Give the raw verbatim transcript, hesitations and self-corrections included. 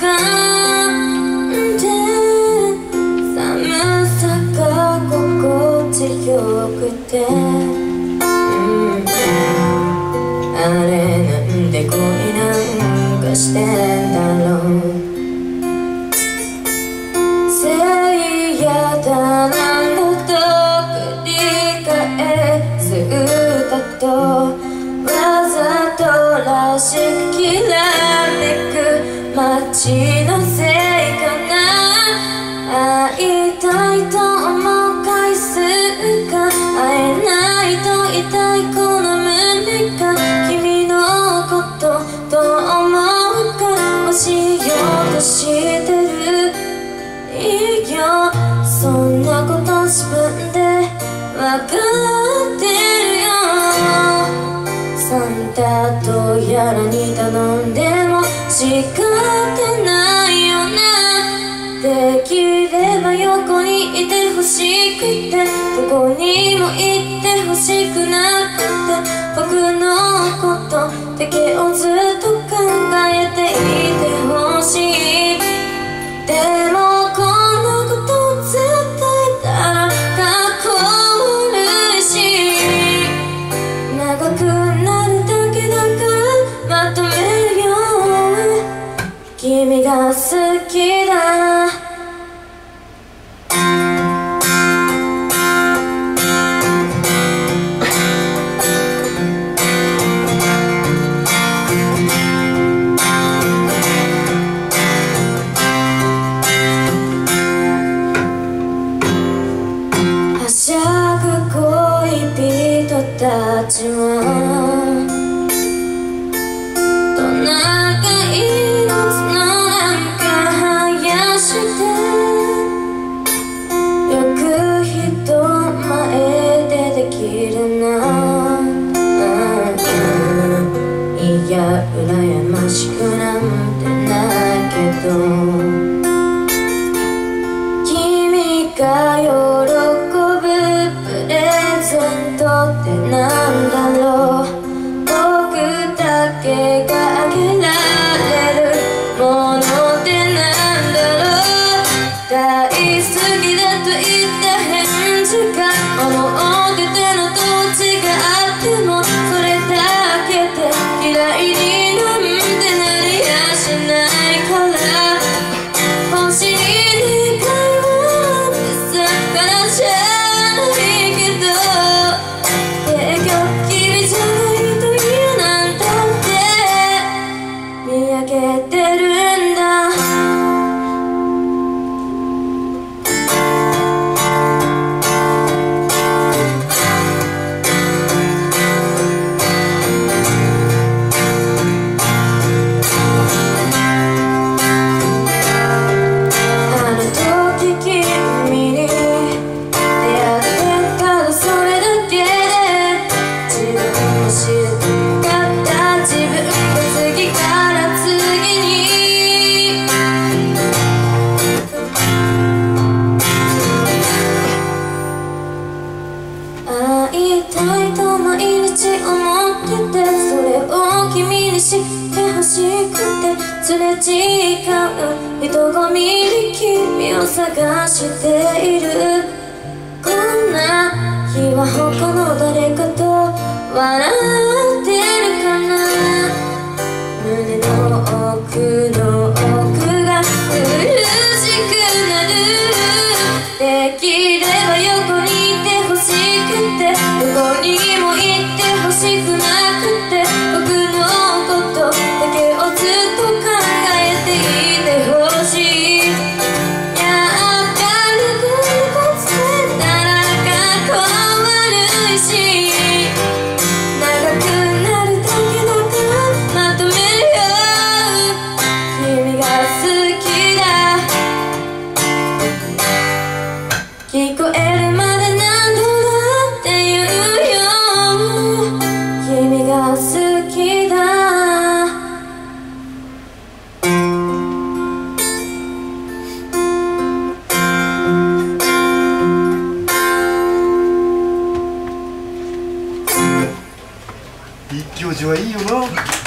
んで寒さが心地よくて、うんあれなんで恋なんかしてんだろう。せいやだなんだと繰り返す歌とわざとらしくきらめく街のせいかな。会いたいと思う回数が会えないと痛いこの胸が君のことどう思うか教えようとしてる。いいよそんなこと自分でわかってるよ。サンタとやらに頼んでも仕方ないよな。できれば横にいてほしくてどこにも行ってほしくなくて僕のことだけをずっと考えていてほしい。でもこんなこと絶対たらかっこ悪いし長くなるだけだからまとめるよ。君が好きだはしゃぐ恋人たちはトナカイの角なんか生やしてよく人前でできるな。いや羨ましくなんてないけど君が喜ぶプレゼントってなんだろう。僕だけがあげられるものってなんだろう。大好きだと言った返事が思ってたのと違ってもそれだけで嫌いになんてなりやしないから星に願いをってさからじゃないけど結局君じゃないと嫌なんだって見上げてるんだ。会いたいと毎日思っててそれを君に知ってほしくてすれ違う人混みに君を探している。こんな日は他の誰かと笑ってるかな。胸の奥の奥が苦しくなる。できれば横にいてほしくてどこにも行ってほしくなくて僕のことだけをずっと考えていてほしい。やっぱりこの子ってならかっこ悪いし長くなるだけだからまとめるよ。君が好きだ聞こえるまで何度だって言うよ。君が好きだ一挙手はいいよな。